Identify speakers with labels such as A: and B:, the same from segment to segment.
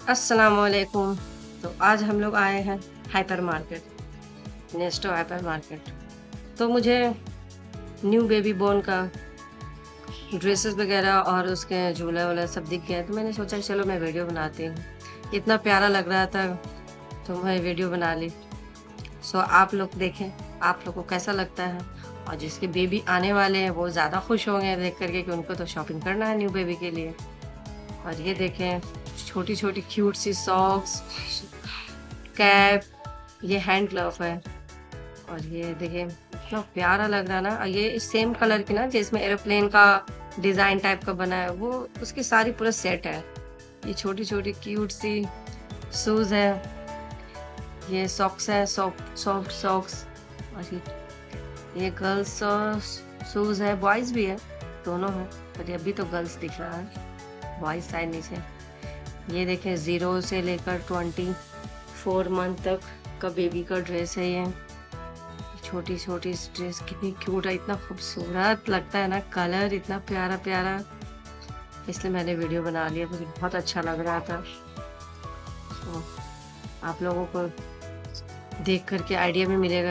A: अस्सलाम वालेकुम। तो आज हम लोग आए हैं hyper market, Nesto hyper market. तो मुझे न्यू बेबी बॉर्न का ड्रेसेस वगैरह और उसके झूला-वूला सब दिख गया, तो मैंने सोचा कि चलो मैं वीडियो बनाती हूँ। इतना प्यारा लग रहा था, तो मैं वीडियो बना ली। सो आप लोग देखें, आप लोग को कैसा लगता है? और जिसके बेबी आने वाले हैं, वो ज़्यादा खुश होंगे देख कर के कि उनको तो शॉपिंग करना है न्यू बेबी के लिए। और ये देखें, छोटी-छोटी क्यूट सी सॉक्स, कैप, ये हैंड ग्लव है। और ये देखिए इतना प्यारा लग रहा है ना। और ये सेम कलर की ना जिसमें एरोप्लेन का डिजाइन टाइप का बना है, वो उसकी सारी पूरा सेट है। ये छोटी छोटी क्यूट सी शूज है, ये सॉक्स है, सॉफ्ट सॉफ्ट सॉक्स। और ये गर्ल्स शूज है, बॉयज भी है, दोनों है। पर ये अभी तो गर्ल्स दिख रहा है, बॉयज साइड नीचे। ये देखें 0 से लेकर 24 मंथ तक का बेबी का ड्रेस है। ये छोटी छोटी ड्रेस कितनी क्यूट है, इतना खूबसूरत लगता है ना, कलर इतना प्यारा प्यारा, इसलिए मैंने वीडियो बना लिया, मुझे बहुत अच्छा लग रहा था। तो आप लोगों को देख करके आइडिया भी मिलेगा।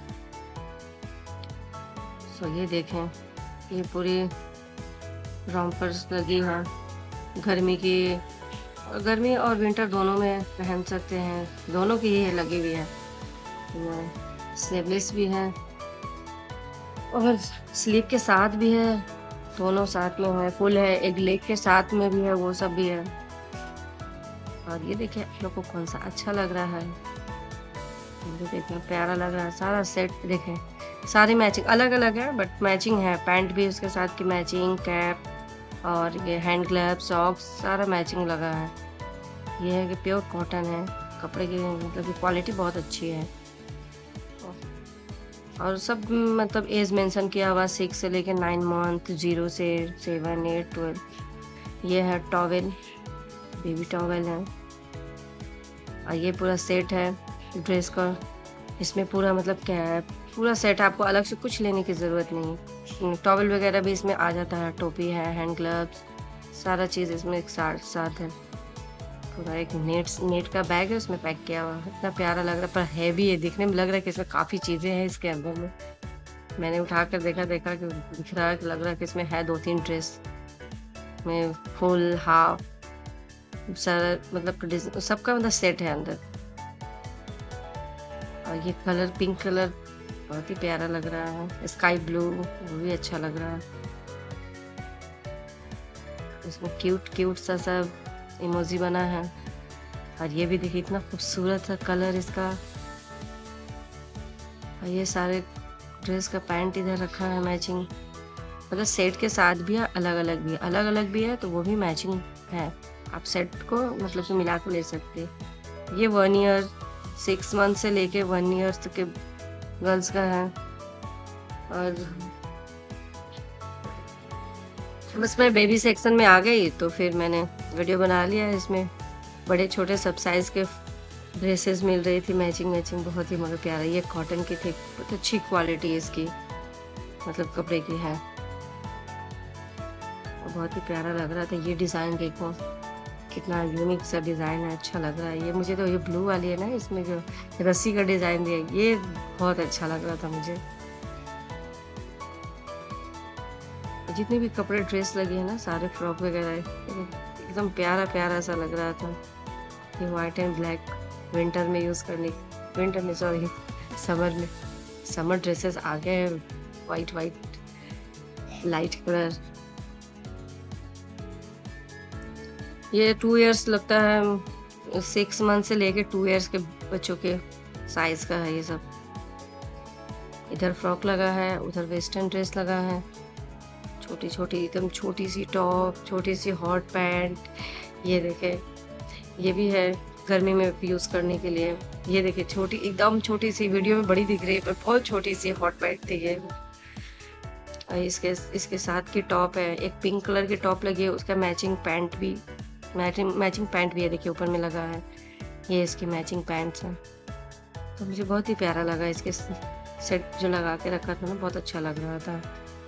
A: सो ये देखें, ये पूरी रॉम्पर्स लगी है, गर्मी की, गर्मी और विंटर दोनों में पहन सकते हैं, दोनों की ही लगी हुई है। स्लीवलेस भी है और स्लीव के साथ भी है, दोनों साथ में है, फुल है, एक लेग के साथ में भी है, वो सब भी है। और ये देखिए आप लोग को कौन सा अच्छा लग रहा है, मुझे देखिए प्यारा लग रहा है। सारा सेट देखें, सारी मैचिंग अलग अलग है बट मैचिंग है, पैंट भी उसके साथ की मैचिंग, कैप और ये हैंड ग्लव, सॉक्स, सारा मैचिंग लगा है। ये है कि प्योर कॉटन है, कपड़े की मतलब क्वालिटी बहुत अच्छी है। और सब मतलब एज मेंशन किया हुआ 6 से लेकर 9 मंथ, 0 से 7, 8, 12। ये है टॉवेल, बेबी टॉवेल है। और ये पूरा सेट है ड्रेस का, इसमें पूरा मतलब कैप, पूरा सेट है, आपको अलग से कुछ लेने की ज़रूरत नहीं। टॉवेल वगैरह भी इसमें आ जाता है, टोपी है, हैंड ग्लव्स, सारा चीज़ इसमें एक साथ साथ है। पूरा एक नेट का बैग है, उसमें पैक किया हुआ है, इतना प्यारा लग रहा है, पर हैवी है, दिखने में लग रहा है कि इसमें काफ़ी चीज़ें हैं इसके अंदर में। मैंने उठा कर देखा कि दिख रहा है कि लग रहा है कि इसमें है 2-3 ड्रेस में, फुल हाफ सारा मतलब सबका मतलब सेट है अंदर। और ये कलर पिंक कलर बहुत ही प्यारा लग रहा है, स्काई ब्लू वो भी अच्छा लग रहा है। इसमें क्यूट क्यूट सा सब इमोजी बना है। और ये भी देखिए इतना खूबसूरत सा कलर इसका। और ये सारे ड्रेस का पैंट इधर रखा है मैचिंग, मतलब सेट के साथ भी है, अलग अलग भी है, अलग अलग भी है तो वो भी मैचिंग है, आप सेट को मतलब कि मिला के ले सकते हैं। ये 1 ईयर 6 मंथ से लेके 1 ईयर तक के गर्ल्स का है। और बस मैं बेबी सेक्शन में आ गई तो फिर मैंने वीडियो बना लिया है। इसमें बड़े छोटे सब साइज़ के ड्रेसेस मिल रही थी, मैचिंग मैचिंग, बहुत ही मगर प्यारा। ये कॉटन की थी, बहुत अच्छी क्वालिटी इसकी, मतलब कपड़े की है, और बहुत ही प्यारा लग रहा था। ये डिज़ाइन देखो कितना यूनिक सा डिज़ाइन है, अच्छा लग रहा है। ये मुझे तो ये ब्लू वाली है ना, इसमें जो रस्सी का डिज़ाइन दिया है, ये बहुत अच्छा लग रहा था मुझे। जितने भी कपड़े ड्रेस लगे हैं ना, सारे फ्रॉक वगैरह एकदम प्यारा प्यारा सा लग रहा था। ये वाइट एंड ब्लैक विंटर में यूज़ करने, विंटर में सॉरी समर में, समर ड्रेसेस आ गए हैं, वाइट वाइट लाइट कलर। ये 2 इयर्स लगता है, 6 मंथ से लेके 2 इयर्स के बच्चों के साइज का है ये सब। इधर फ्रॉक लगा है, उधर वेस्टर्न ड्रेस लगा है, छोटी छोटी एकदम छोटी सी टॉप, छोटी सी हॉट पैंट। ये देखे, ये भी है गर्मी में यूज़ करने के लिए। ये देखिए छोटी, एकदम छोटी सी, वीडियो में बड़ी दिख रही है पर बहुत छोटी सी हॉट पैंट थी ये। और इसके साथ की टॉप है, एक पिंक कलर की टॉप लगी है, उसका मैचिंग पैंट भी, मैचिंग पैंट भी है, देखिए ऊपर में लगा है। ये इसकी मैचिंग पैंट्स हैं, तो मुझे बहुत ही प्यारा लगा। इसके सेट जो लगा के रखा था ना, बहुत अच्छा लग रहा था।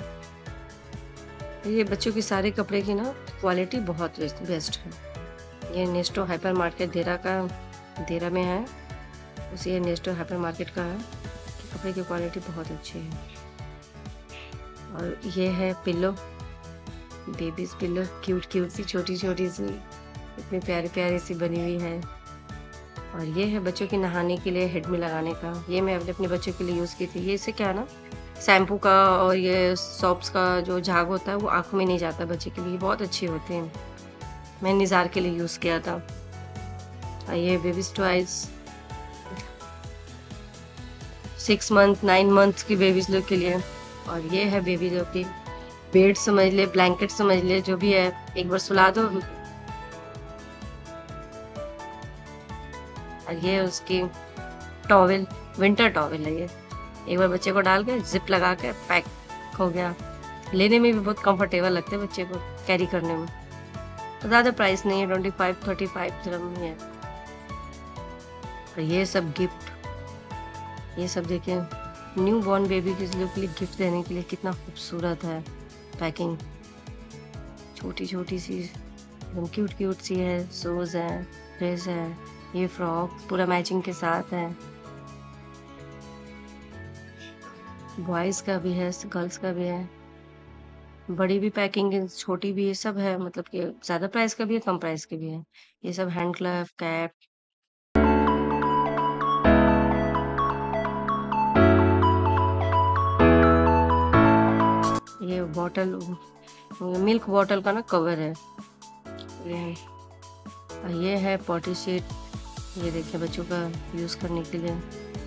A: ये बच्चों की सारे कपड़े की ना क्वालिटी बहुत बेस्ट है, ये नेस्टो हाइपर मार्केट देरा में है। उसी ये नेस्टो हाइपर मार्केट का है। कपड़े की क्वालिटी बहुत अच्छी है। और ये है pillow, babies pillow, cute cute सी छोटी छोटी सी, इतनी प्यारी प्यारी सी बनी हुई है। और ये है बच्चों के नहाने के लिए हेड में लगाने का। ये मैं अपने बच्चों के लिए यूज़ की थी। ये इससे क्या है ना, शैम्पू का और ये सॉप्स का जो झाग होता है वो आँखों में नहीं जाता। बच्चे के लिए बहुत अच्छी होती हैं। मैं निज़ार के लिए यूज़ किया था। और ये बेबीज टॉयज 6 मंथ 9 मंथ की बेबीज लोग के लिए। और ये है बेबी लोग की बेड समझ ले, ब्लैंकेट समझ ले, जो भी है, एक बार सुला दो। और ये उसकी टॉवेल, विंटर टॉवेल है ये। एक बार बच्चे को डाल के जिप लगा के पैक हो गया। लेने में भी बहुत कंफर्टेबल लगते हैं बच्चे को कैरी करने में। तो ज़्यादा प्राइस नहीं है, 25-35 दिरहम ही है। और ये सब गिफ्ट, ये सब देखिए न्यू बॉर्न बेबी के लिए गिफ्ट देने के लिए कितना खूबसूरत है पैकिंग। छोटी छोटी सी एकदम क्यूट क्यूट सी है। शूज़ है, ड्रेस है, ये फ्रॉक पूरा मैचिंग के साथ है। बॉयज़ का भी है, गर्ल्स का भी है। बड़ी भी पैकिंग है, छोटी भी है, सब है। मतलब कि ज़्यादा प्राइस का भी है, कम प्राइस के भी है। ये सब हैंड ग्लव, कैप। ये बॉटल, मिल्क बॉटल का ना कवर है ये है पॉटी शीट। ये देखिए बच्चों का यूज़ करने के लिए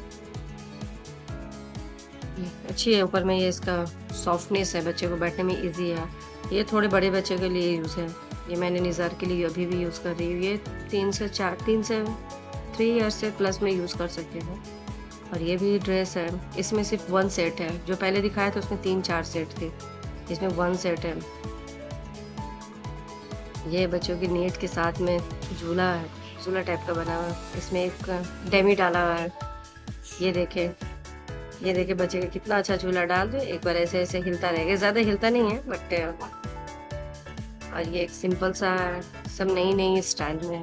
A: अच्छी है। ऊपर में ये इसका सॉफ्टनेस है, बच्चे को बैठने में इजी है। ये थोड़े बड़े बच्चे के लिए यूज़ है। ये मैंने निज़ार के लिए अभी भी यूज़ कर रही हूँ। ये 3 से 3 ईयर्स से प्लस में यूज़ कर सकते हैं। और ये भी ड्रेस है, इसमें सिर्फ 1 सेट है। जो पहले दिखाया था उसमें 3-4 सेट थे, इसमें 1 सेट है। ये बच्चों की नेट के साथ में झूला है, झूला टाइप का बना हुआ है। इसमें एक डेमी डाला हुआ है। ये देखे बच्चे का कितना अच्छा झूला डाल दो, एक बार ऐसे ऐसे हिलता रहेगा। ज़्यादा हिलता नहीं है बट। और ये एक सिंपल सा है, सब नई स्टाइल में है।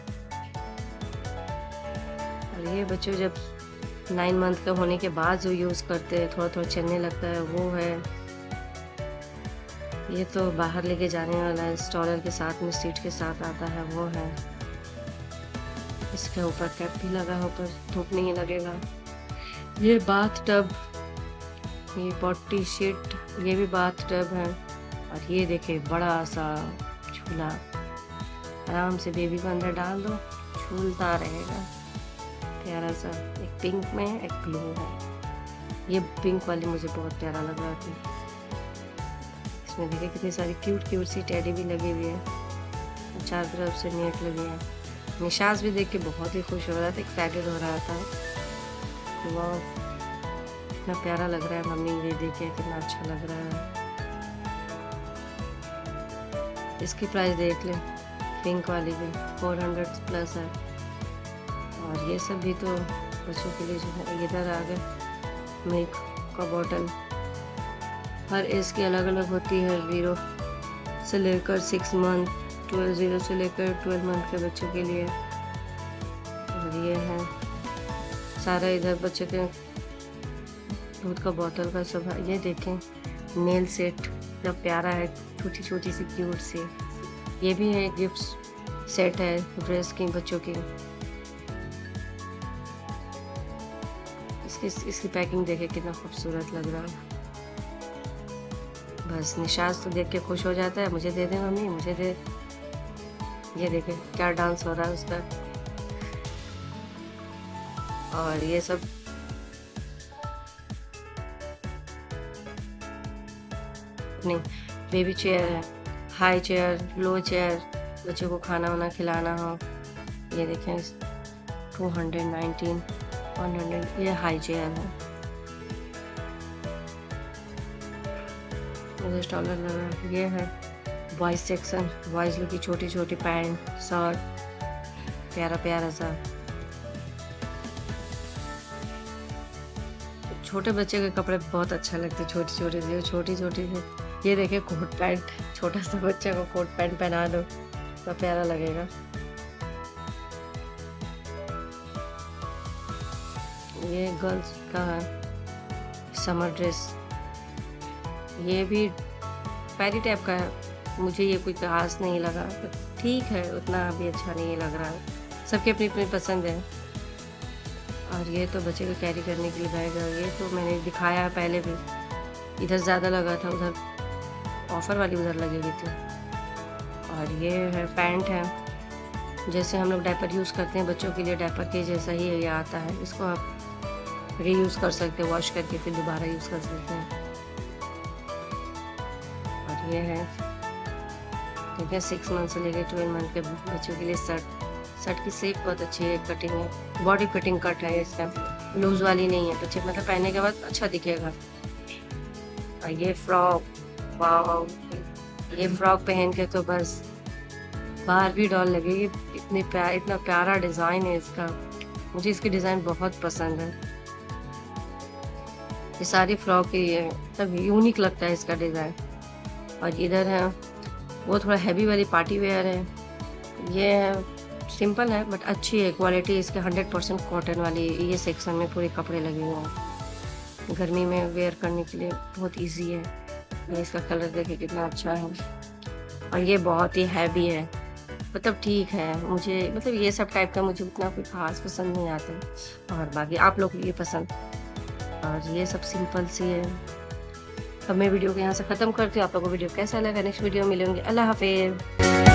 A: और ये बच्चों जब 9 मंथ का होने के बाद जो यूज़ करते हैं, थोड़ा थोड़ा चलने लगता है, वो है। ये तो बाहर लेके जाने वाला है, स्टॉलर के साथ में सीट के साथ आता है, वो है। इसके ऊपर कैप भी लगा है, ऊपर धूप नहीं लगेगा। ये बाथ टब, ये पॉटी शीट, ये भी बाथ टब है। और ये देखे बड़ा सा झूला, आराम से बेबी को अंदर डाल दो, झूलता रहेगा प्यारा सा। एक पिंक में, एक ब्लू है। ये पिंक वाली मुझे बहुत प्यारा लग रहा था। इसमें देखिए कितनी सारी क्यूट क्यूट सी टेडी भी लगी हुई है। चार तरफ से नेट लगी है। निशाज भी देख के बहुत ही खुश हो रहा था, एक्साइटेड हो रहा था। वाह कितना प्यारा लग रहा है मम्मी, ये देखिए कितना अच्छा लग रहा है। इसकी प्राइस देख ले, पिंक वाली भी 400 प्लस है। और ये सब भी तो बच्चों के लिए जो है। इधर आ गए मिल्क का बॉटल, हर एज की अलग अलग होती है। 0 से लेकर 6 मंथ, 0 से लेकर 12 मंथ के बच्चों के लिए। और ये है सारा इधर बच्चे के दूध का बोतल का सब है। ये देखें नेल सेट कितना प्यारा है, छोटी छोटी सी क्यूट सी। ये भी है गिफ्ट सेट है ड्रेस की बच्चों की। इसकी पैकिंग देखे कितना खूबसूरत लग रहा है। बस निशाज तो देख के खुश हो जाता है, मुझे दे दे मम्मी, मुझे दे। ये देखे क्या डांस हो रहा है उसका। और ये सब नहीं, बेबी चेयर है, हाई चेयर, लो चेयर, बच्चों को खाना वाना खिलाना हो। ये देखें 219, 100, ये हाई चेयर है। स्टॉलर लगा। ये है बॉयज सेक्शन, बॉयज लोग की छोटी छोटी पैंट, शर्ट, प्यारा प्यारा सा। छोटे बच्चे के कपड़े बहुत अच्छा लगते, छोटी छोटी से। ये देखिए कोट पैंट, छोटा सा बच्चे को कोट पैंट पहना दो तो प्यारा लगेगा। ये गर्ल्स का है समर ड्रेस, ये भी पैरी टाइप का है। मुझे ये कोई खास नहीं लगा, but ठीक है, उतना भी अच्छा नहीं लग रहा है। सबकी अपनी अपनी पसंद है। और ये तो बच्चे को कैरी करने के लिए बैग है। ये तो मैंने दिखाया है पहले भी, इधर ज़्यादा लगा था, उधर ऑफ़र वाली उधर लगी हुई थी। और ये है पैंट है, जैसे हम लोग डायपर यूज़ करते हैं बच्चों के लिए, डायपर के जैसा ही ये आता है। इसको आप रीयूज़ कर सकते हैं, वॉश करके फिर दोबारा यूज़ कर सकते हैं। और ये है, ठीक है, 6 मंथ से लेकर 12 मंथ के बच्चों के लिए शर्ट की शेप बहुत अच्छी है, कटिंग है, बॉडी कटिंग कट है इसका, लूज वाली नहीं है। बच्चे मतलब पहनने के बाद अच्छा दिखेगा। और ये फ्रॉक, वाव, ये फ्रॉक पहन के तो बस बाहर भी डॉल लगेगी। इतना प्यारा डिज़ाइन है इसका, मुझे इसकी डिज़ाइन बहुत पसंद है। ये सारी फ्रॉक ही है, सब यूनिक लगता है इसका डिज़ाइन। और इधर है, वो थोड़ा हैवी वाली पार्टी वेयर है। ये है सिंपल है बट अच्छी है क्वालिटी इसके, 100% कॉटन वाली। ये सेक्शन में पूरे कपड़े लगे हुए हैं, गर्मी में वेयर करने के लिए बहुत इजी है। ये इसका कलर देखिए कितना अच्छा है। और ये बहुत ही हैवी है, मतलब ठीक है, मुझे मतलब ये सब टाइप का मुझे उतना कोई खास पसंद नहीं आता। और बाकी आप लोग को ये पसंद। और ये सब सिंपल सी है। अब मैं वीडियो को यहाँ से ख़त्म करती हूँ। आप लोगों को वीडियो कैसा लगा, नेक्स्ट वीडियो में मिलेंगे। अल्लाह हाफिज़।